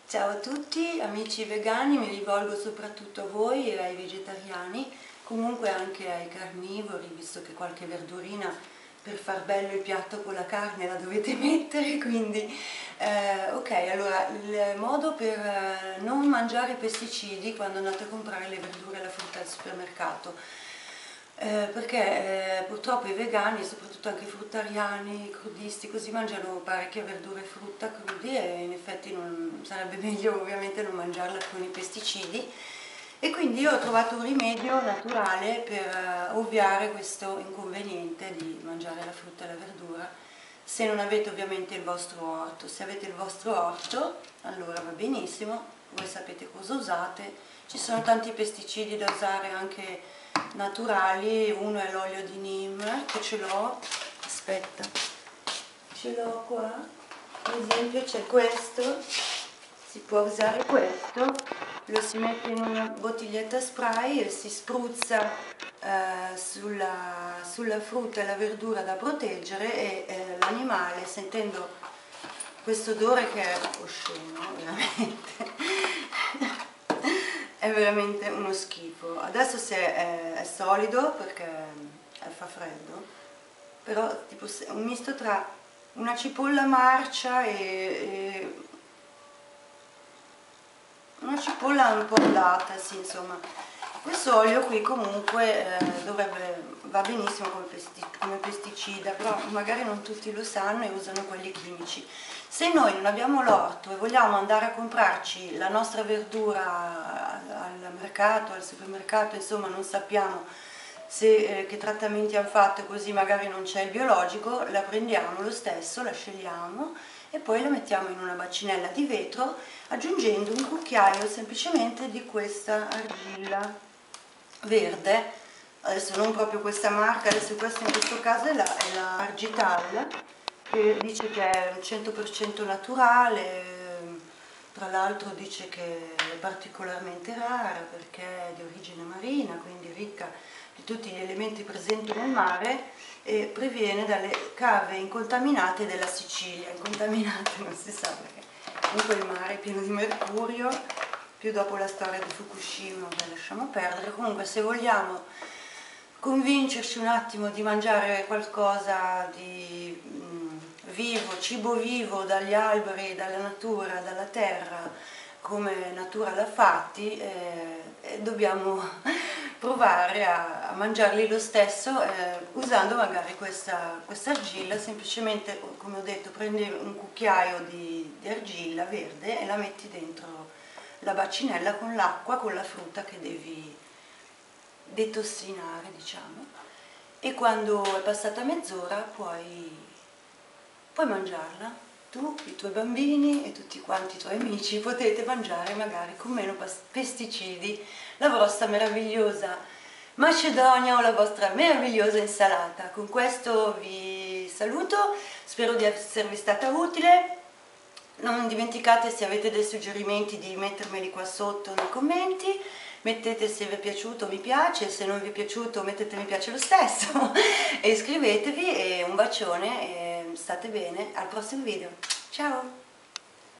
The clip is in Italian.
Ciao a tutti amici vegani, mi rivolgo soprattutto a voi e ai vegetariani, comunque anche ai carnivori, visto che qualche verdurina per far bello il piatto con la carne la dovete mettere, quindi ok, allora il modo per non mangiare pesticidi quando andate a comprare le verdure e la frutta al supermercato. Perché purtroppo i vegani, soprattutto anche i fruttariani, i crudisti, così mangiano parecchia verdura e frutta crudi e in effetti sarebbe meglio ovviamente non mangiarla con i pesticidi, e quindi io ho trovato un rimedio naturale per ovviare questo inconveniente di mangiare la frutta e la verdura, se non avete ovviamente il vostro orto. Se avete il vostro orto allora va benissimo, voi sapete cosa usate, ci sono tanti pesticidi da usare anche naturali. Uno è l'olio di neem, che ce l'ho, aspetta, ce l'ho qua, ad esempio c'è questo, si può usare questo, lo si mette in una bottiglietta spray e si spruzza sulla frutta e la verdura da proteggere, e l'animale, sentendo questo odore che è osceno veramente è veramente uno schifo. Adesso se è solido perché fa freddo, però tipo un misto tra una cipolla marcia e una cipolla un po' andata, sì, insomma. Questo olio qui comunque va benissimo come pesticida, però magari non tutti lo sanno e usano quelli chimici. Se noi non abbiamo l'orto e vogliamo andare a comprarci la nostra verdura al mercato, al supermercato, insomma non sappiamo che trattamenti hanno fatto, così magari non c'è il biologico, la prendiamo lo stesso, la scegliamo e poi la mettiamo in una bacinella di vetro, aggiungendo un cucchiaio semplicemente di questa argilla verde. Adesso non proprio questa marca, adesso questa in questo caso è la Argital, che dice che è 100% naturale. Tra l'altro dice che è particolarmente rara perché è di origine marina, quindi ricca di tutti gli elementi presenti nel mare, e previene dalle cave incontaminate della Sicilia. Incontaminate non si sa perché, comunque il mare è pieno di mercurio, più dopo la storia di Fukushima, beh, lasciamo perdere. Comunque, se vogliamo convincerci un attimo di mangiare qualcosa di vivo, cibo vivo dagli alberi, dalla natura, dalla terra, come natura l'ha fatti, dobbiamo provare a mangiarli lo stesso, usando magari questa argilla. Semplicemente, come ho detto, prendi un cucchiaio di argilla verde e la metti dentro la bacinella con l'acqua, con la frutta che devi detossinare, diciamo, e quando è passata mezz'ora puoi mangiarla. Tu, i tuoi bambini e tutti quanti i tuoi amici potete mangiare magari con meno pesticidi la vostra meravigliosa macedonia o la vostra meravigliosa insalata. Con questo vi saluto, spero di esservi stata utile. Non dimenticate, se avete dei suggerimenti, di mettermeli qua sotto nei commenti. Mettete, se vi è piaciuto, mi piace, se non vi è piaciuto mettete mi piace lo stesso e iscrivetevi, e un bacione e state bene, al prossimo video, ciao!